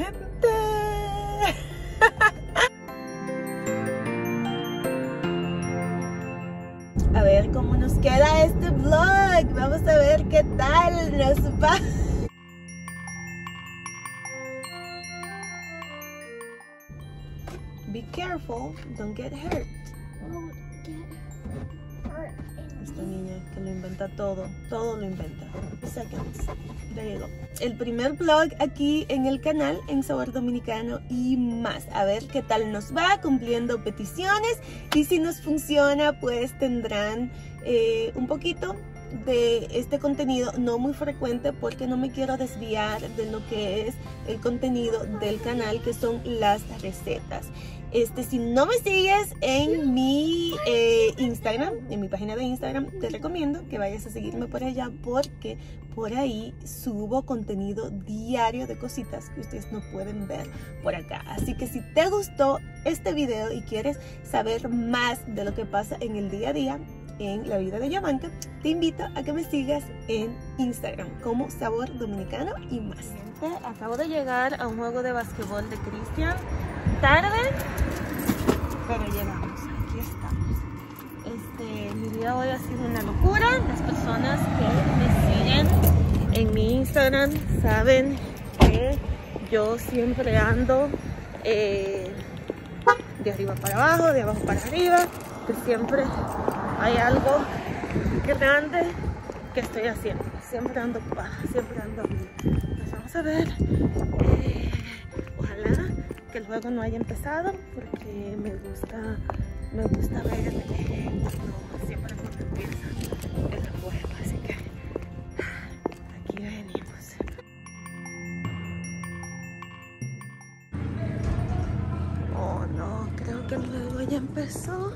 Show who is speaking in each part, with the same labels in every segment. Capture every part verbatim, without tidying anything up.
Speaker 1: gente. A ver cómo nos queda este vlog. Vamos a ver qué tal nos va. Be careful, don't get hurt. Esta niña que lo inventa todo, todo lo inventa. Seconds. There you go. El primer vlog aquí en el canal en Sabor Dominicano y más. A ver qué tal nos va cumpliendo peticiones y si nos funciona pues tendrán eh, un poquito de este contenido, no muy frecuente porque no me quiero desviar de lo que es el contenido del canal, que son las recetas. Este, si no me sigues en mi eh, Instagram, en mi página de Instagram, te recomiendo que vayas a seguirme por allá porque por ahí subo contenido diario de cositas que ustedes no pueden ver por acá. Así que si te gustó este video y quieres saber más de lo que pasa en el día a día en la vida de Yamanka, te invito a que me sigas en Instagram como Sabor Dominicano y más. Acabo de llegar a un juego de basquetbol de Cristian. Tarde, pero llegamos. Aquí estamos. Este, mi día hoy ha sido una locura. Las personas que me siguen en mi Instagram saben que yo siempre ando eh, de arriba para abajo, de abajo para arriba, que siempre hay algo grande que estoy haciendo. Siempre ando ocupada, siempre ando. Pues vamos a ver. Eh, ojalá que el juego no haya empezado porque me gusta, me gusta ver eh, cuando siempre cuando empieza el juego. Así que aquí venimos. Oh no, creo que el juego ya empezó.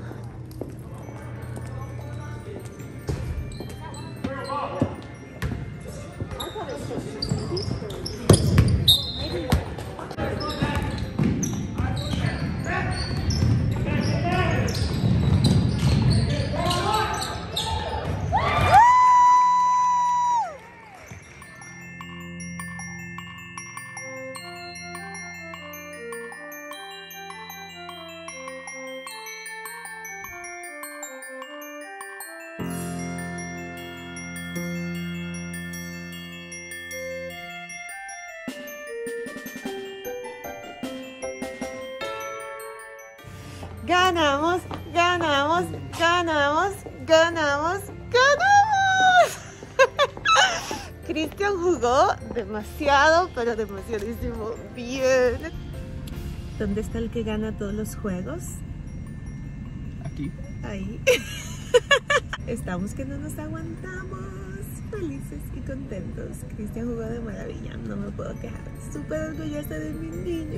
Speaker 1: Ganamos, ganamos, ganamos, ganamos, ganamos. Cristian jugó demasiado, pero demasiadísimo bien. ¿Dónde está el que gana todos los juegos?
Speaker 2: Aquí.
Speaker 1: Ahí. Estamos que no nos aguantamos. Felices y contentos. Cristian jugó de maravilla, no me puedo quejar. Súper orgullosa de mi niño.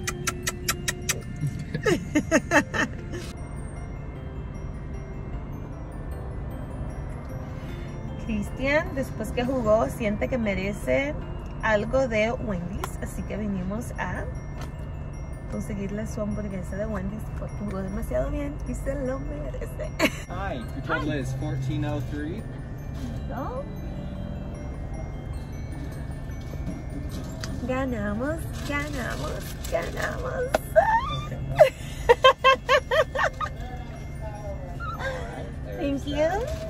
Speaker 1: Cristian, después que jugó, siente que merece algo de Wendy's, así que vinimos a conseguirle su hamburguesa de Wendy's porque jugó demasiado bien y se lo merece.
Speaker 2: Hi, your total is fourteen oh three.
Speaker 1: ¿No? Ganamos, ganamos, ganamos. Thank you.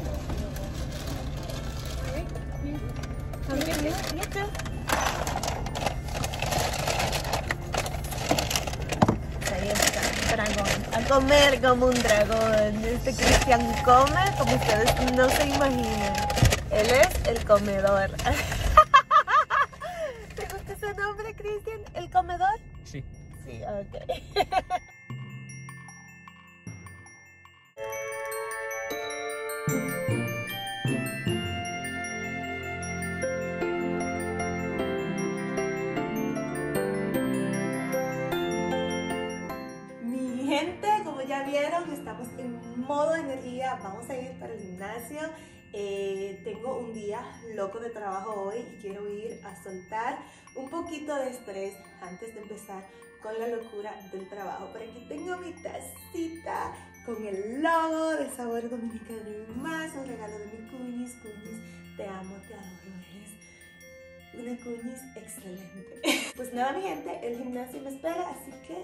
Speaker 1: Thank you. You too. Ahí está, dragón. A comer como un dragón. Este Cristian come como ustedes no se imaginan. Él es el comedor. ¿Te gusta ese nombre, Cristian? ¿El comedor?
Speaker 2: Sí.
Speaker 1: Sí, ok. Mi gente, como ya vieron, estamos en modo energía. Vamos a ir para el gimnasio. Eh, tengo un día loco de trabajo hoy y quiero ir a soltar un poquito de estrés antes de empezar con la locura del trabajo. Por aquí tengo mi tacita con el logo de Sabor Dominicano y más, un regalo de mi cuñis. Cuñis, te amo, te adoro, eres una cuñis excelente. Pues nada, mi gente, el gimnasio me espera, así que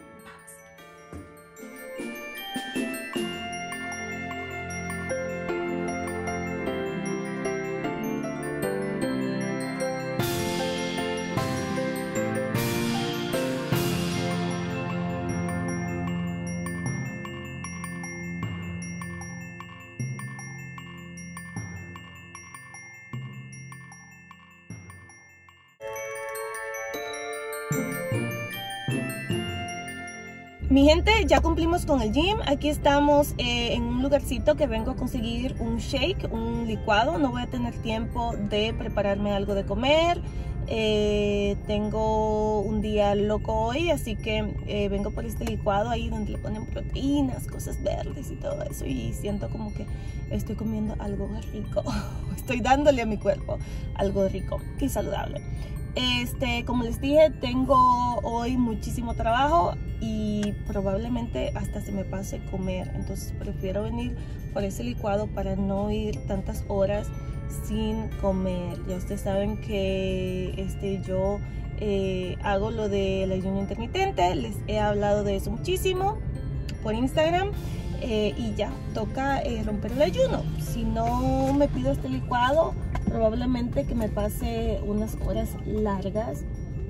Speaker 1: mi gente, ya cumplimos con el gym. Aquí estamos eh, en un lugarcito que vengo a conseguir un shake, un licuado. No voy a tener tiempo de prepararme algo de comer. Eh, tengo un día loco hoy, así que eh, vengo por este licuado ahí donde le ponen proteínas, cosas verdes y todo eso. Y siento como que estoy comiendo algo rico. Estoy dándole a mi cuerpo algo rico y saludable. Este, como les dije, tengo hoy muchísimo trabajo y probablemente hasta se me pase comer. Entonces prefiero venir por ese licuado para no ir tantas horas sin comer. Ya ustedes saben que este, yo eh, hago lo del ayuno intermitente. Les he hablado de eso muchísimo por Instagram. Eh, y ya, toca eh, romper el ayuno. Si no me pido este licuado, probablemente que me pase unas horas largas.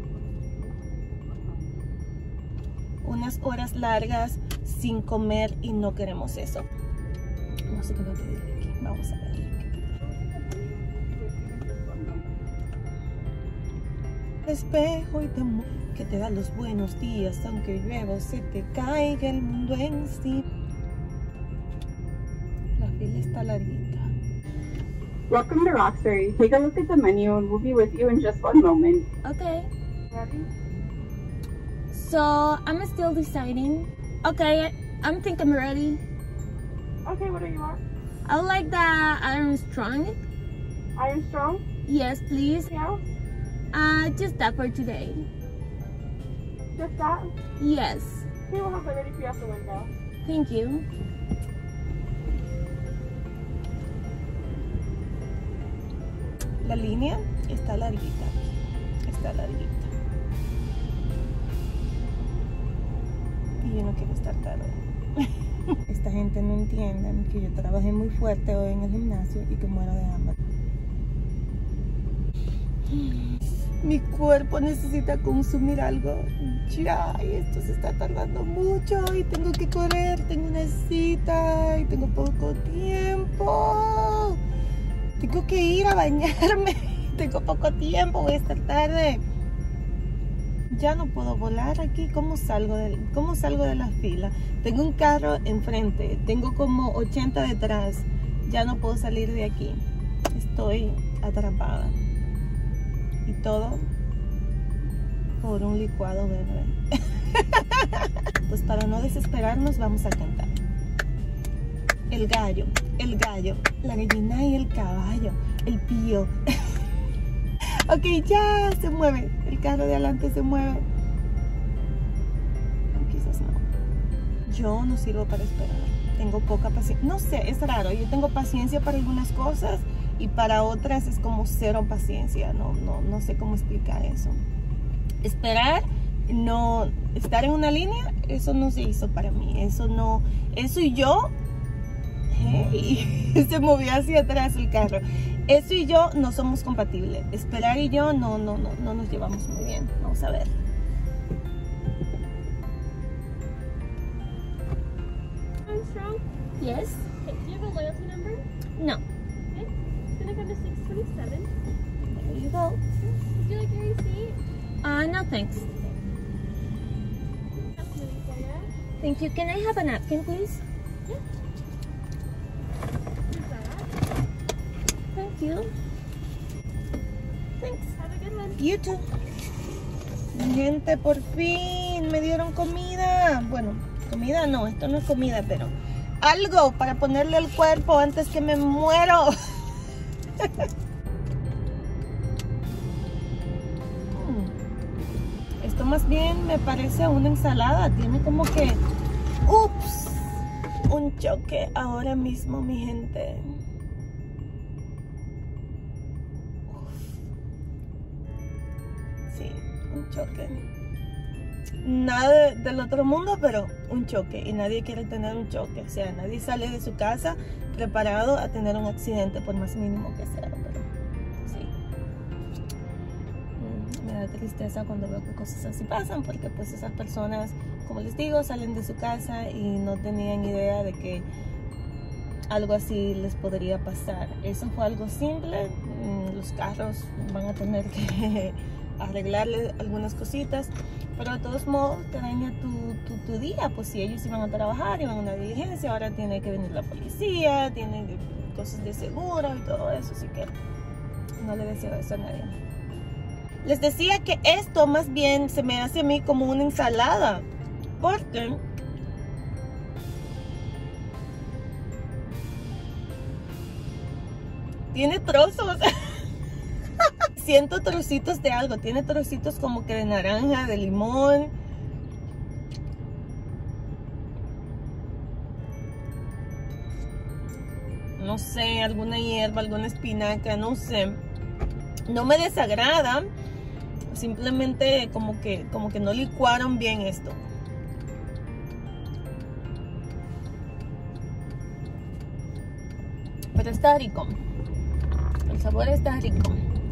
Speaker 1: Unas horas largas sin comer y no queremos eso. No sé qué voy a pedir aquí. Vamos a ver. Espejo y te que te da los buenos días, aunque llueva se te caiga el mundo en sí. La fila está larguita.
Speaker 3: Welcome to Roxbury. Take a look at the menu and we'll be with you in just one moment.
Speaker 1: Okay.
Speaker 3: Ready?
Speaker 1: So I'm still deciding. Okay, I think I'm ready.
Speaker 3: Okay, what do you want?
Speaker 1: I would like the Iron Strong.
Speaker 3: Iron Strong?
Speaker 1: Yes, please.
Speaker 3: Yeah?
Speaker 1: Uh, just that for today.
Speaker 3: Just that?
Speaker 1: Yes.
Speaker 3: Okay, we'll have that ready for you at the window.
Speaker 1: Thank you. La línea está larguita. Está larguita. Y yo no quiero estar tarde. Esta gente no entiende que yo trabajé muy fuerte hoy en el gimnasio y que muero de hambre. Mi cuerpo necesita consumir algo ya, y esto se está tardando mucho y tengo que correr, tengo una cita y tengo poco tiempo. Tengo que ir a bañarme, tengo poco tiempo, voy a estar tarde. Ya no puedo volar aquí. ¿Cómo salgo de, cómo salgo de la fila? Tengo un carro enfrente, tengo como ochenta detrás. Ya no puedo salir de aquí. Estoy atrapada. Y todo por un licuado verde. Pues para no desesperarnos vamos a cantar. El gallo, el gallo, la gallina y el caballo, el pío. Ok, ya se mueve. El carro de adelante se mueve. O quizás no. Yo no sirvo para esperar. Tengo poca paciencia. No sé, es raro. Yo tengo paciencia para algunas cosas y para otras es como cero paciencia. No, no, no sé cómo explicar eso. Esperar, no, estar en una línea, eso no se hizo para mí. Eso no, eso y yo, hey, se movió hacia atrás el carro. Eso y yo no somos compatibles. Esperar y yo no, no, no, no nos llevamos muy bien. Vamos a ver.
Speaker 4: Armstrong?
Speaker 1: Yes.
Speaker 4: Okay, do you have a loyalty number?
Speaker 1: No.
Speaker 4: Okay. It's gonna come to six twenty-seven.
Speaker 1: There you go.
Speaker 4: Would you like your receipt?
Speaker 1: Uh, no thanks.
Speaker 4: That's moving for you.
Speaker 1: Thank you. Can I have a napkin, please?
Speaker 4: Yeah. Here's that.
Speaker 1: Thank you. Thanks.
Speaker 4: Have a good one.
Speaker 1: You too. Mi gente, por fin me dieron comida. Bueno, comida no, esto no es comida, pero algo para ponerle al cuerpo antes que me muero. Esto más bien me parece una ensalada. Tiene como que, ups, un choque ahora mismo, mi gente. Sí, un choque. Nada del otro mundo, pero un choque. Y nadie quiere tener un choque. O sea, nadie sale de su casa preparado a tener un accidente, por más mínimo que sea. Pero sí. Me da tristeza cuando veo que cosas así pasan, porque pues esas personas, como les digo, salen de su casa y no tenían idea de que algo así les podría pasar. Eso fue algo simple. Los carros van a tener que arreglarle algunas cositas, pero de todos modos te daña tu, tu, tu día. Pues si ellos iban a trabajar, iban a una diligencia, ahora tiene que venir la policía, tienen cosas de seguro y todo eso, así que no le deseo eso a nadie. Les decía que esto más bien se me hace a mí como una ensalada, porque tiene trozos. Siento trocitos de algo. Tiene trocitos como que de naranja, de limón. No sé, alguna hierba, alguna espinaca, no sé. No me desagrada. Simplemente como que, como que no licuaron bien esto. Pero está rico. El sabor está rico.